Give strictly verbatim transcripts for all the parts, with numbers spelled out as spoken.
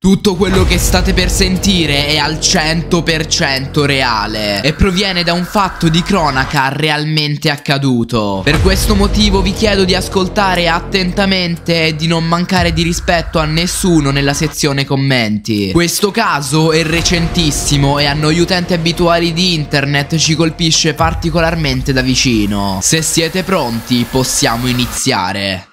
Tutto quello che state per sentire è al cento per cento reale e proviene da un fatto di cronaca realmente accaduto. Per questo motivo vi chiedo di ascoltare attentamente e di non mancare di rispetto a nessuno nella sezione commenti. Questo caso è recentissimo e a noi utenti abituali di internet ci colpisce particolarmente da vicino. Se siete pronti, possiamo iniziare.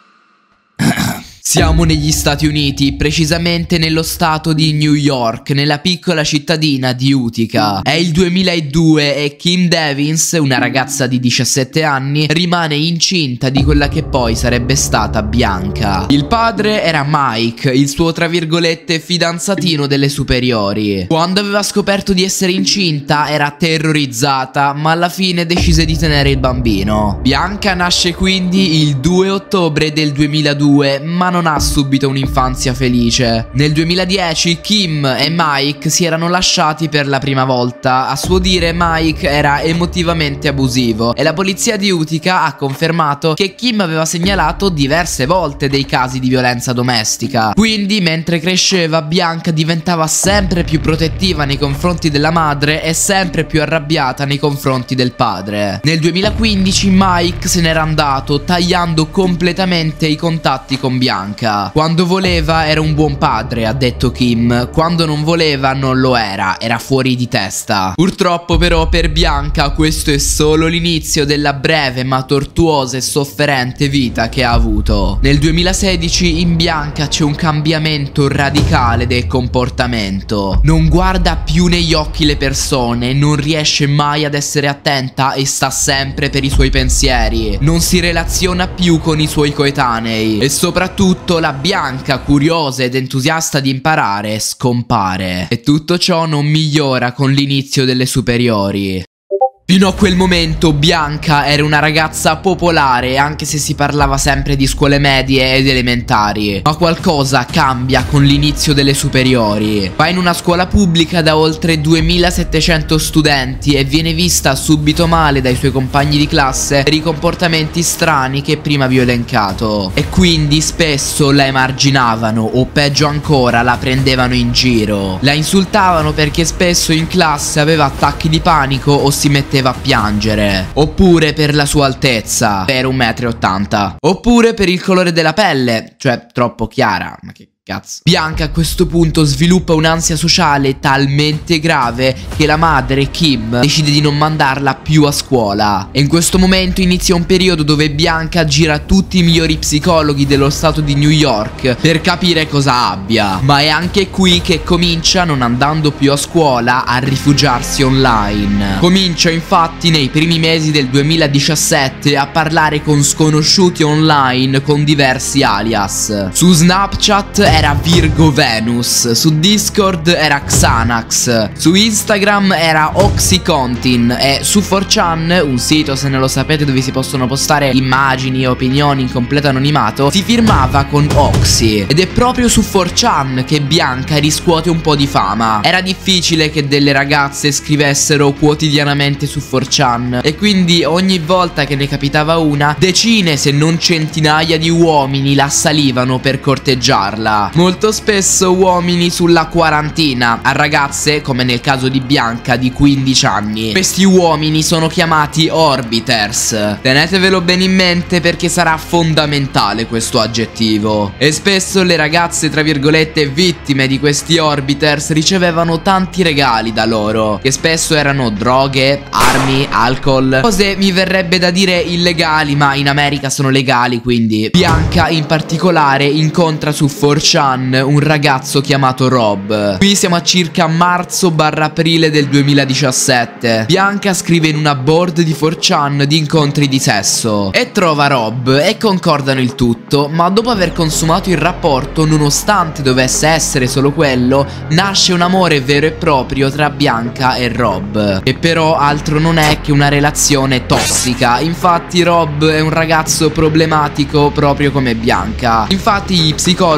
Siamo negli Stati Uniti, precisamente nello stato di New York, nella piccola cittadina di Utica. È il duemiladue e Kim Devins, una ragazza di diciassette anni, rimane incinta di quella che poi sarebbe stata Bianca. Il padre era Mike, il suo tra virgolette fidanzatino delle superiori. Quando aveva scoperto di essere incinta era terrorizzata, ma alla fine decise di tenere il bambino. Bianca nasce quindi il due ottobre del duemiladue, ma non non ha subito un'infanzia felice. Nel duemiladieci Kim e Mike si erano lasciati per la prima volta. A suo dire Mike era emotivamente abusivo e la polizia di Utica ha confermato che Kim aveva segnalato diverse volte dei casi di violenza domestica. Quindi mentre cresceva Bianca diventava sempre più protettiva nei confronti della madre e sempre più arrabbiata nei confronti del padre. Nel duemilaquindici Mike se n'era andato, tagliando completamente i contatti con Bianca. Quando voleva era un buon padre, ha detto Kim. Quando non voleva non lo era, era fuori di testa. Purtroppo però per Bianca questo è solo l'inizio della breve ma tortuosa e sofferente vita che ha avuto. Nel duemilasedici in Bianca c'è un cambiamento radicale del comportamento. Non guarda più negli occhi le persone, non riesce mai ad essere attenta e sta sempre per i suoi pensieri. Non si relaziona più con i suoi coetanei e soprattutto la Bianca, curiosa ed entusiasta di imparare, scompare. E tutto ciò non migliora con l'inizio delle superiori. Fino a quel momento Bianca era una ragazza popolare, anche se si parlava sempre di scuole medie ed elementari. Ma qualcosa cambia con l'inizio delle superiori. Va in una scuola pubblica da oltre duemilasettecento studenti e viene vista subito male dai suoi compagni di classe per i comportamenti strani che prima vi ho elencato. E quindi spesso la emarginavano o peggio ancora la prendevano in giro. La insultavano perché spesso in classe aveva attacchi di panico o si metteva a piangere. Oppure per la sua altezza, per un metro e ottanta. Oppure per il colore della pelle, cioè troppo chiara. Ma che cazzo. Bianca a questo punto sviluppa un'ansia sociale talmente grave che la madre, Kim, decide di non mandarla più a scuola. E in questo momento inizia un periodo dove Bianca gira tutti i migliori psicologi dello stato di New York per capire cosa abbia. Ma è anche qui che comincia, non andando più a scuola, a rifugiarsi online. Comincia infatti nei primi mesi del duemiladiciassette a parlare con sconosciuti online con diversi alias. Su Snapchat era Virgo Venus, su Discord era Xanax, su Instagram era Oxycontin e su four chan, un sito se non lo sapete dove si possono postare immagini e opinioni in completo anonimato, si firmava con Oxy. Ed è proprio su four chan che Bianca riscuote un po' di fama. Era difficile che delle ragazze scrivessero quotidianamente su four chan e quindi ogni volta che ne capitava una, decine se non centinaia di uomini la assalivano per corteggiarla. Molto spesso uomini sulla quarantina, a ragazze, come nel caso di Bianca, di quindici anni. Questi uomini sono chiamati orbiters. Tenetevelo bene in mente perché sarà fondamentale questo aggettivo. E spesso le ragazze, tra virgolette, vittime di questi orbiters ricevevano tanti regali da loro, che spesso erano droghe, armi, alcol, cose mi verrebbe da dire illegali, ma in America sono legali, quindi. Bianca in particolare incontra su four chan un ragazzo chiamato Rob. Qui siamo a circa marzo barra aprile del duemiladiciassette. Bianca scrive in una board di four chan di incontri di sesso e trova Rob e concordano il tutto, ma dopo aver consumato il rapporto, nonostante dovesse essere solo quello, nasce un amore vero e proprio tra Bianca e Rob, che però altro non è che una relazione tossica. Infatti Rob è un ragazzo problematico proprio come Bianca. Infatti gli psicologi non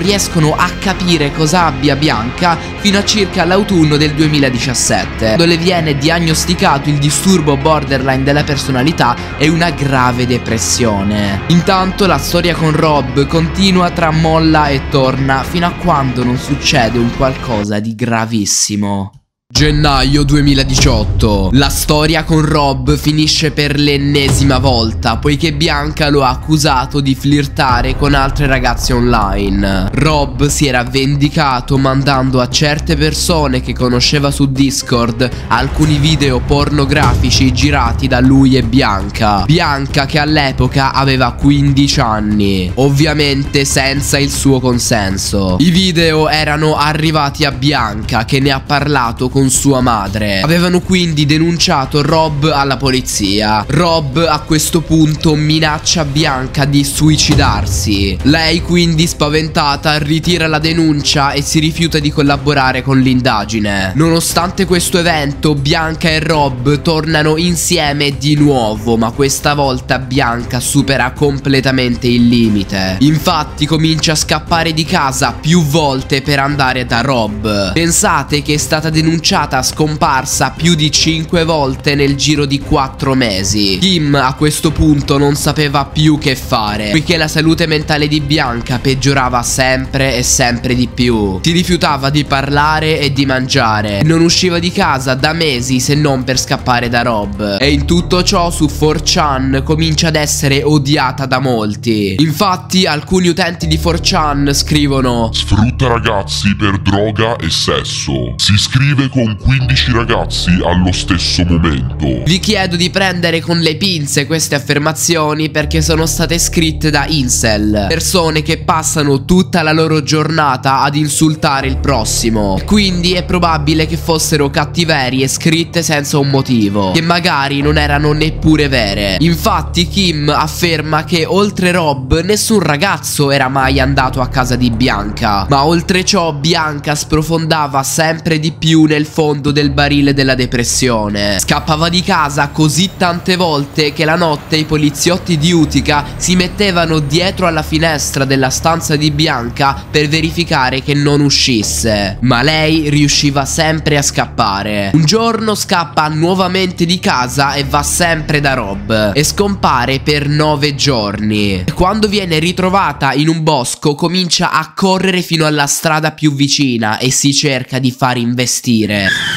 riescono a capire cosa abbia Bianca fino a circa l'autunno del duemiladiciassette, dove viene diagnosticato il disturbo borderline della personalità e una grave depressione. Intanto la storia con Rob continua tra molla e torna fino a quando non succede un qualcosa di gravissimo. Gennaio duemiladiciotto. La storia con Rob finisce per l'ennesima volta, poiché Bianca lo ha accusato di flirtare con altre ragazze online. Rob si era vendicato mandando a certe persone che conosceva su Discord alcuni video pornografici girati da lui e Bianca. Bianca che all'epoca aveva quindici anni, ovviamente senza il suo consenso. I video erano arrivati a Bianca, che ne ha parlato con sua madre. Avevano quindi denunciato Rob alla polizia. Rob a questo punto minaccia Bianca di suicidarsi. Lei quindi, spaventata, ritira la denuncia e si rifiuta di collaborare con l'indagine. Nonostante questo evento, Bianca e Rob tornano insieme di nuovo, ma questa volta Bianca supera completamente il limite. Infatti comincia a scappare di casa più volte per andare da Rob. Pensate che è stata denunciata scomparsa più di cinque volte nel giro di quattro mesi. Kim a questo punto non sapeva più che fare, poiché la salute mentale di Bianca peggiorava sempre e sempre di più. Si rifiutava di parlare e di mangiare, non usciva di casa da mesi se non per scappare da Rob. E in tutto ciò su four chan comincia ad essere odiata da molti. Infatti alcuni utenti di four chan scrivono: sfrutta ragazzi per droga e sesso, si scrive con quindici ragazzi allo stesso momento. Vi chiedo di prendere con le pinze queste affermazioni, perché sono state scritte da incel, persone che passano tutta la loro giornata ad insultare il prossimo. Quindi è probabile che fossero cattiverie scritte senza un motivo, che magari non erano neppure vere. Infatti Kim afferma che oltre Rob nessun ragazzo era mai andato a casa di Bianca, ma oltre ciò Bianca sprofondava sempre di più nel fondo del barile della depressione. Scappava di casa così tante volte che la notte i poliziotti di Utica si mettevano dietro alla finestra della stanza di Bianca per verificare che non uscisse, ma lei riusciva sempre a scappare. Un giorno scappa nuovamente di casa e va sempre da Rob e scompare per nove giorni. E quando viene ritrovata in un bosco comincia a correre fino alla strada più vicina e si cerca di far investire.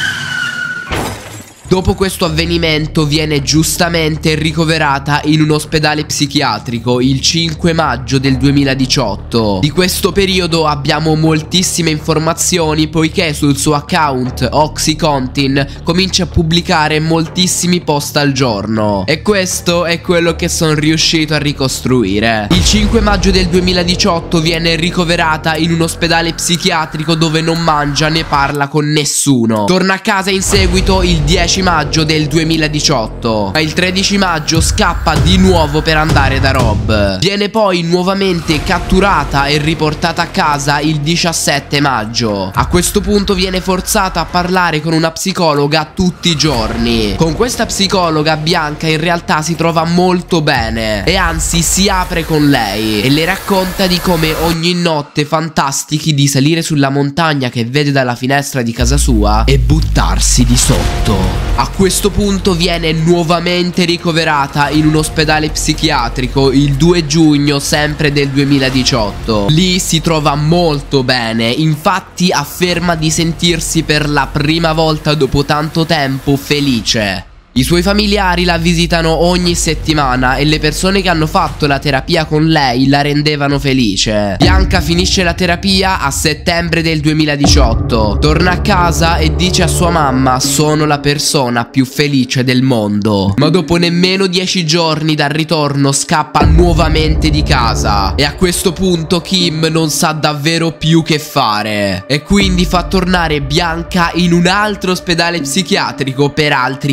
Dopo questo avvenimento viene giustamente ricoverata in un ospedale psichiatrico il cinque maggio del duemiladiciotto. Di questo periodo abbiamo moltissime informazioni, poiché sul suo account OxyContin comincia a pubblicare moltissimi post al giorno, e questo è quello che sono riuscito a ricostruire. Il cinque maggio del duemiladiciotto viene ricoverata in un ospedale psichiatrico dove non mangia né parla con nessuno. Torna a casa in seguito il dieci maggio del duemiladiciotto, ma il tredici maggio scappa di nuovo per andare da Rob. Viene poi nuovamente catturata e riportata a casa il diciassette maggio. A questo punto viene forzata a parlare con una psicologa tutti i giorni. Con questa psicologa Bianca in realtà si trova molto bene e anzi si apre con lei e le racconta di come ogni notte fantastichi di salire sulla montagna che vede dalla finestra di casa sua e buttarsi di sotto. A questo punto viene nuovamente ricoverata in un ospedale psichiatrico il due giugno sempre del duemiladiciotto. Lì si trova molto bene, infatti afferma di sentirsi per la prima volta dopo tanto tempo felice. I suoi familiari la visitano ogni settimana e le persone che hanno fatto la terapia con lei la rendevano felice. Bianca finisce la terapia a settembre del duemiladiciotto. Torna a casa e dice a sua mamma: sono la persona più felice del mondo. Ma dopo nemmeno dieci giorni dal ritorno scappa nuovamente di casa. E a questo punto Kim non sa davvero più che fare e quindi fa tornare Bianca in un altro ospedale psichiatrico per altri sei mesi.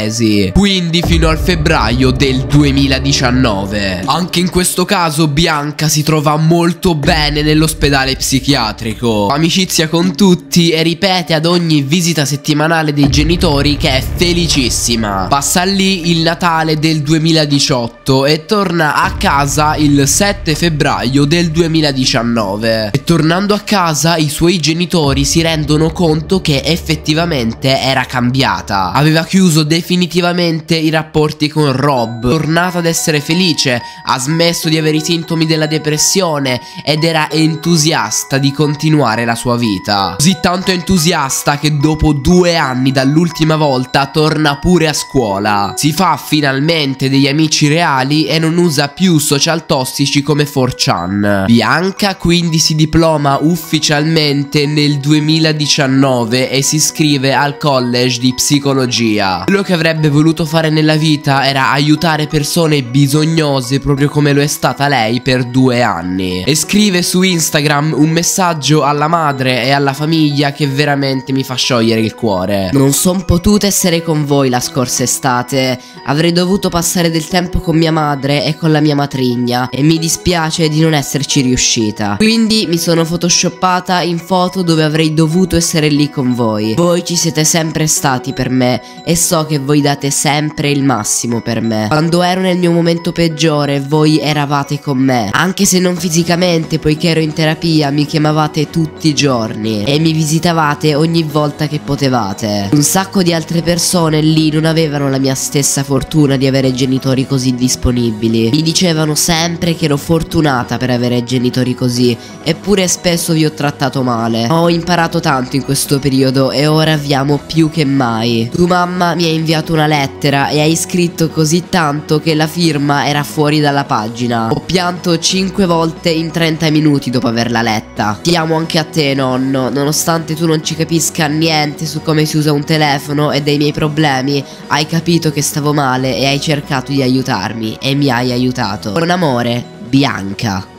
mesi, quindi fino al febbraio del duemiladiciannove. Anche in questo caso Bianca si trova molto bene nell'ospedale psichiatrico, amicizia con tutti e ripete ad ogni visita settimanale dei genitori che è felicissima. Passa lì il Natale del duemiladiciotto e torna a casa il sette febbraio del duemiladiciannove. E tornando a casa i suoi genitori si rendono conto che effettivamente era cambiata. Aveva chiuso definitivamente i rapporti con Rob, tornata ad essere felice, ha smesso di avere i sintomi della depressione ed era entusiasta di continuare la sua vita. Così tanto entusiasta che dopo due anni dall'ultima volta torna pure a scuola. Si fa finalmente degli amici reali e non usa più social tossici come four chan. Bianca quindi si diploma ufficialmente nel duemiladiciannove e si iscrive al college di psicologia. Quello che avrebbe voluto fare nella vita era aiutare persone bisognose, proprio come lo è stata lei per due anni. E scrive su Instagram un messaggio alla madre e alla famiglia che veramente mi fa sciogliere il cuore. Non son potuta essere con voi la scorsa estate. Avrei dovuto passare del tempo con mia madre e con la mia matrigna e mi dispiace di non esserci riuscita. Quindi mi sono photoshoppata in foto dove avrei dovuto essere lì con voi. Voi ci siete sempre stati per me e so che voi date sempre il massimo per me. Quando ero nel mio momento peggiore voi eravate con me, anche se non fisicamente, poiché ero in terapia. Mi chiamavate tutti i giorni e mi visitavate ogni volta che potevate. Un sacco di altre persone lì non avevano la mia stessa fortuna di avere genitori così disponibili. Mi dicevano sempre che ero fortunata per avere genitori così, eppure spesso vi ho trattato male. Ho imparato tanto in questo periodo e ora vi amo più che mai. Tu mamma mi hai inviato una lettera e hai scritto così tanto che la firma era fuori dalla pagina. Ho pianto cinque volte in trenta minuti dopo averla letta. Ti amo anche a te nonno, nonostante tu non ci capisca niente su come si usa un telefono e dei miei problemi, hai capito che stavo male e hai cercato di aiutarmi e mi hai aiutato. Con amore, Bianca.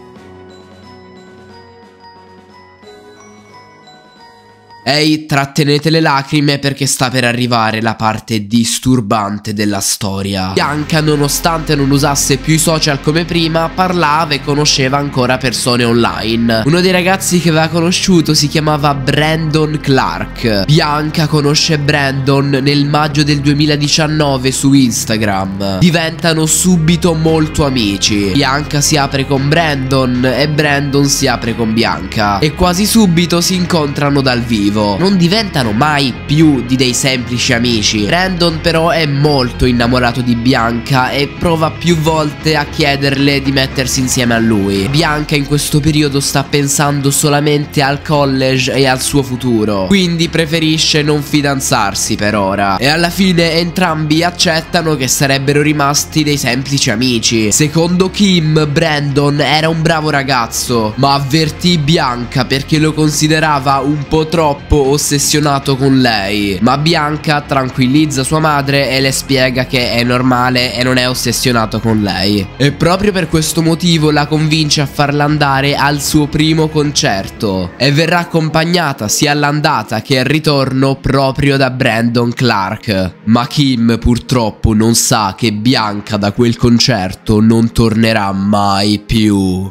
Ehi, trattenete le lacrime perché sta per arrivare la parte disturbante della storia. Bianca, nonostante non usasse più i social come prima, parlava e conosceva ancora persone online. Uno dei ragazzi che aveva conosciuto si chiamava Brandon Clark. Bianca conosce Brandon nel maggio del duemiladiciannove su Instagram. Diventano subito molto amici. Bianca si apre con Brandon e Brandon si apre con Bianca e quasi subito si incontrano dal vivo. Non diventano mai più di dei semplici amici. Brandon però è molto innamorato di Bianca e prova più volte a chiederle di mettersi insieme a lui. Bianca in questo periodo sta pensando solamente al college e al suo futuro, quindi preferisce non fidanzarsi per ora. E alla fine entrambi accettano che sarebbero rimasti dei semplici amici. Secondo Kim, Brandon era un bravo ragazzo, ma avvertì Bianca perché lo considerava un po' troppo ossessionato con lei. Ma Bianca tranquillizza sua madre e le spiega che è normale e non è ossessionato con lei. E proprio per questo motivo la convince a farla andare al suo primo concerto e verrà accompagnata sia all'andata che al ritorno proprio da Brandon Clark. Ma Kim purtroppo non sa che Bianca da quel concerto non tornerà mai più.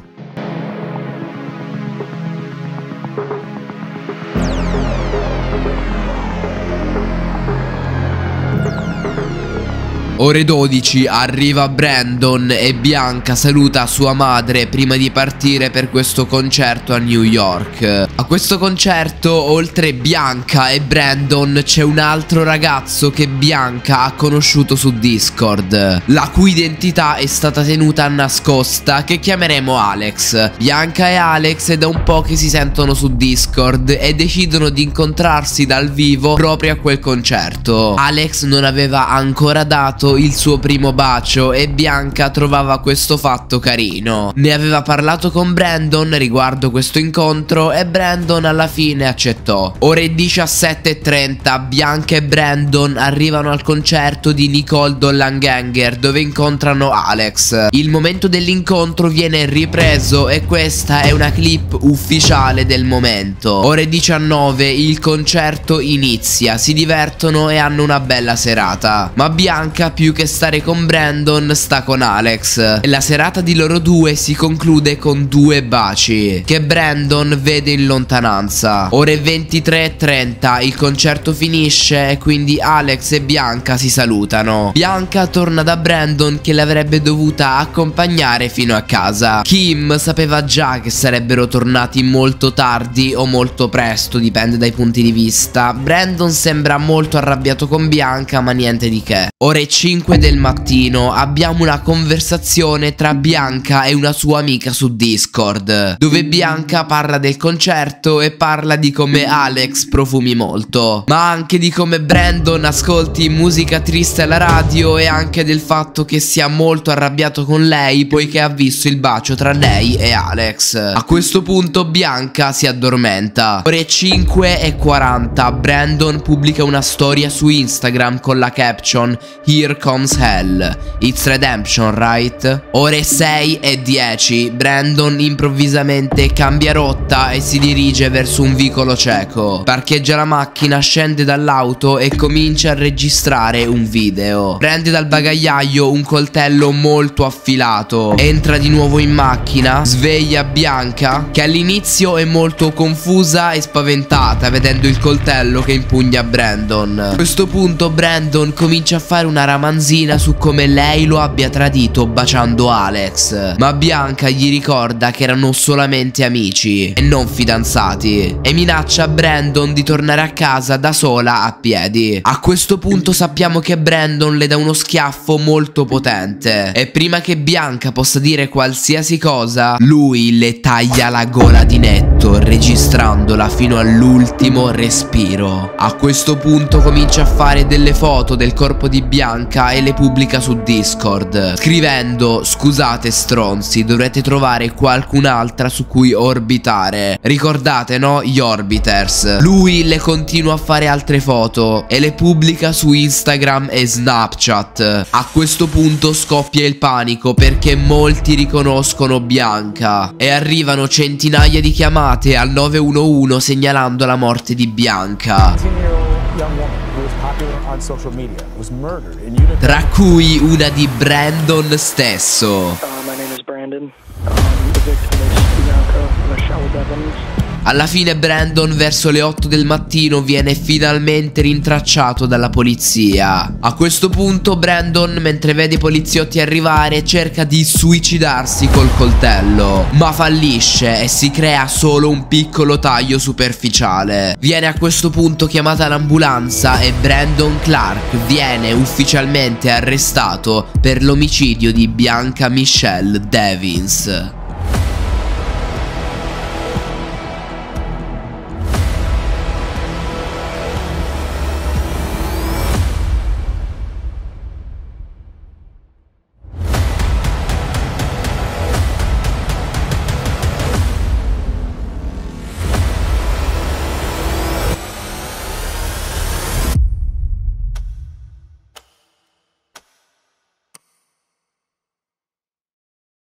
Ore dodici, arriva Brandon e Bianca saluta sua madre prima di partire per questo concerto a New York. A questo concerto, oltre Bianca e Brandon, c'è un altro ragazzo che Bianca ha conosciuto su Discord, la cui identità è stata tenuta nascosta, che chiameremo Alex. Bianca e Alex è da un po' che si sentono su Discord e decidono di incontrarsi dal vivo proprio a quel concerto. Alex non aveva ancora dato stato il suo primo bacio e Bianca trovava questo fatto carino. Ne aveva parlato con Brandon riguardo questo incontro e Brandon alla fine accettò. Ore diciassette e trenta, Bianca e Brandon arrivano al concerto di Nicole Dollanganger dove incontrano Alex. Il momento dell'incontro viene ripreso e questa è una clip ufficiale del momento. Ore diciannove, il concerto inizia, si divertono e hanno una bella serata. Ma Bianca, più che stare con Brandon, sta con Alex. E la serata di loro due si conclude con due baci che Brandon vede in lontananza. Ore ventitré e trenta, il concerto finisce e quindi Alex e Bianca si salutano. Bianca torna da Brandon che l'avrebbe dovuta accompagnare fino a casa. Kim sapeva già che sarebbero tornati molto tardi o molto presto, dipende dai punti di vista. Brandon sembra molto arrabbiato con Bianca, ma niente di che. Ore cinque del mattino abbiamo una conversazione tra Bianca e una sua amica su Discord, dove Bianca parla del concerto e parla di come Alex profumi molto, ma anche di come Brandon ascolti musica triste alla radio e anche del fatto che sia molto arrabbiato con lei poiché ha visto il bacio tra lei e Alex. A questo punto Bianca si addormenta. Ore cinque e quaranta, Brandon pubblica una storia su Instagram con la caption "Here comes hell, it's redemption, right?". Ore sei e dieci, Brandon improvvisamente cambia rotta e si dirige verso un vicolo cieco. Parcheggia la macchina, scende dall'auto e comincia a registrare un video. Prende dal bagagliaio un coltello molto affilato, entra di nuovo in macchina, sveglia Bianca che all'inizio è molto confusa e spaventata vedendo il coltello che impugna Brandon. A questo punto Brandon comincia a fare una ramanzina su come lei lo abbia tradito baciando Alex, ma Bianca gli ricorda che erano solamente amici e non fidanzati e minaccia Brandon di tornare a casa da sola a piedi. A questo punto sappiamo che Brandon le dà uno schiaffo molto potente e prima che Bianca possa dire qualsiasi cosa, lui le taglia la gola di netto, registrandola fino all'ultimo respiro. A questo punto comincia a fare delle foto del corpo di Bianca e le pubblica su Discord, scrivendo: "Scusate stronzi, dovrete trovare qualcun'altra su cui orbitare". Ricordate, no? Gli orbiters. Lui le continua a fare altre foto e le pubblica su Instagram e Snapchat. A questo punto scoppia il panico perché molti riconoscono Bianca e arrivano centinaia di chiamate al nove uno uno segnalando la morte di Bianca, tra cui una di Brandon stesso. Alla fine Brandon verso le otto del mattino viene finalmente rintracciato dalla polizia. A questo punto Brandon, mentre vede i poliziotti arrivare, cerca di suicidarsi col coltello, ma fallisce e si crea solo un piccolo taglio superficiale. Viene a questo punto chiamata l'ambulanza e Brandon Clark viene ufficialmente arrestato per l'omicidio di Bianca Michelle Devins.